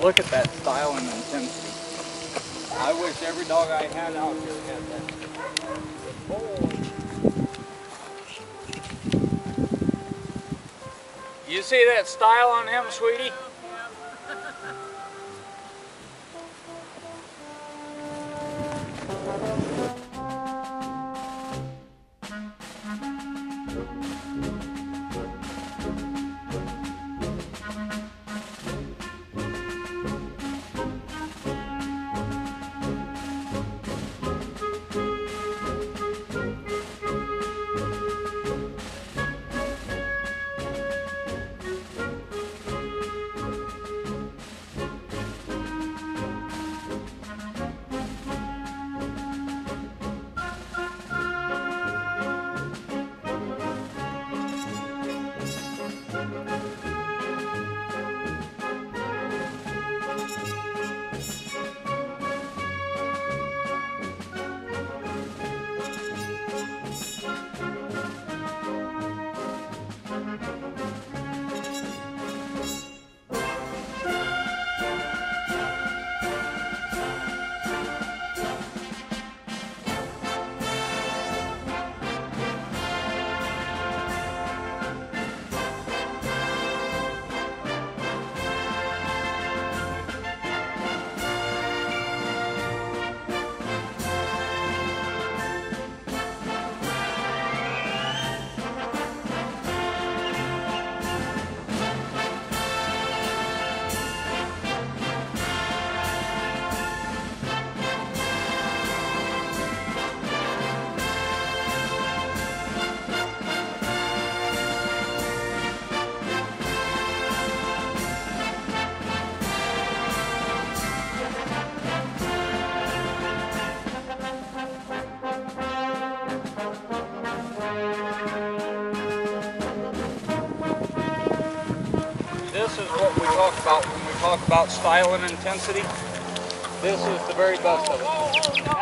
look at that style and intensity. I wish every dog I had out here had that. Oh. You see that style on him, sweetie? This is what we talk about when we talk about style and intensity. This is the very best of it.